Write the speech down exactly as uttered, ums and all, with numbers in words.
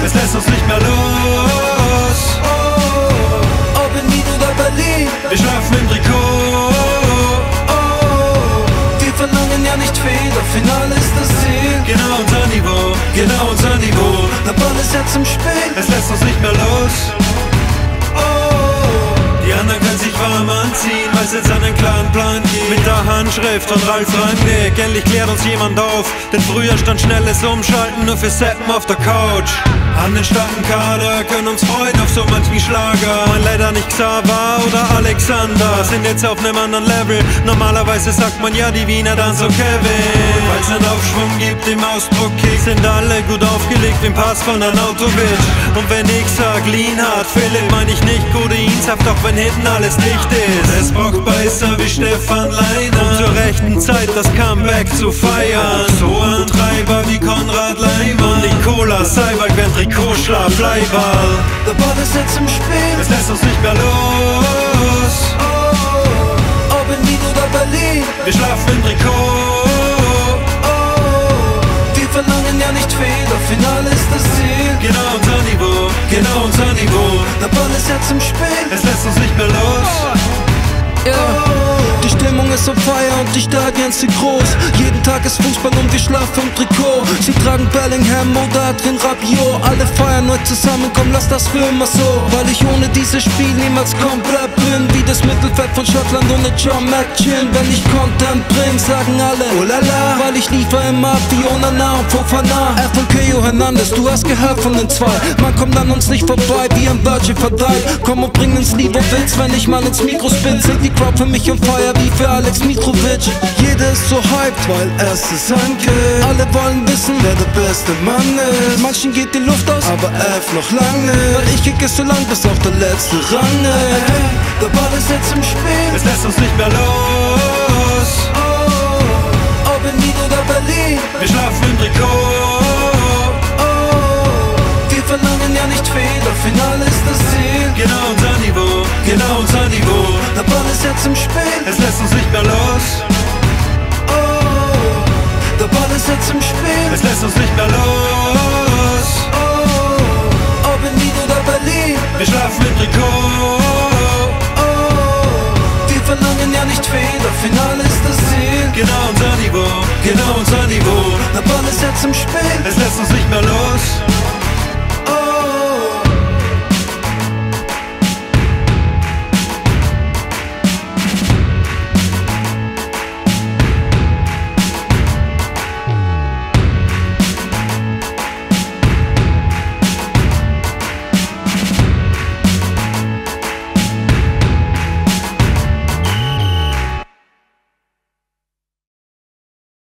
es lässt uns nicht mehr los. Ob in Wien oder Berlin, Wir schlafen im Trikot. wir verlangen ja nicht viel, doch Finale ist das Ziel. Genau unser Niveau, genau unser Niveau. Der Ball ist jetzt im Spiel, Es lässt uns nicht mehr los. Die anderen können sich warm anziehen, weil's jetzt an den klaren Plan geht. Mit der Handschrift von Ralf Rangnick, endlich klärt uns jemand auf. Denn früher stand schnelles Umschalten nur für Seppen auf der Couch. An den starken Kader können uns freuen auf so manchen Schlager. Mein leider nicht Xaver oder Alexander sind jetzt auf nem anderen Level. Normalerweise sagt man ja die Wiener dann so Kevin. Weil's einen Aufschwung gibt im Ausdruck-Kick, sind alle gut aufgelegt wie ein Pass von Arnautovic. Und wenn ich sag Lienhard, Philipp, mein ich nicht Codeinsaft, auch wenn hinten alles dicht ist. Es braucht Beißer wie Stefan Leiner, um zur rechten Zeit das Comeback zu feiern. So Antreiber wie Konrad Leimer, Nikola Seiwald wären Trikotschlaf, Leihball. der Ball ist jetzt im Spiel, Es lässt uns nicht mehr los. ob in Wien oder Berlin, Wir schlafen im Trikot. wir verlangen ja nicht viel, doch Finale ist das Ziel. Genau unser Niveau, genau unser Niveau. Der Ball ist jetzt im Spiel, Es lässt uns nicht mehr los. die Stimmung ist on fire und die Stadien sind groß. Jeden Tag ist Fußball und wir schlafen im Trikot. Sie tragen Bellingham oder Adrien Rabiot. Alle feiern neu zusammen, komm lass das für immer so. Weil ich ohne dieses Spiel niemals komplett bin. Wie das Mittelfeld von Schottland ohne John McGinn. Wenn ich Content bring, sagen alle oh la la. Weil ich liefer immer ab wie Onana und Fofana. F und Keo Hernandez, du hast gehört von den zwei. Man kommt an uns nicht vorbei, wie ein Virgin verdammt. Komm und bring ins Lied, wo willst, wenn ich mal ins Mikro spin. Sind die Crowd für mich on fire wie für Alex Mitrovic. Jeder ist so hyped, weil es ist ein Kick. Alle wollen wissen, wer der beste Mann ist. Manchen geht die Luft aus, aber F noch lange. Weil ich kicke so lang, bis auf der letzte Rang ist. Der Ball ist jetzt im Spiel, Es lässt uns nicht mehr los. ob in Wien oder Berlin, Wir schlafen im Trikot. wir verlangen ja nicht viel, doch Finale ist das Ziel. Genau unser Niveau, genau unser Niveau. Der Ball ist jetzt im Spiel, Es lässt uns nicht mehr los. der Ball ist jetzt im Spiel, Es lässt uns nicht mehr los. ob in Wien oder Berlin, Wir schlafen im Trikot. wir verlangen ja nicht viel, doch Finale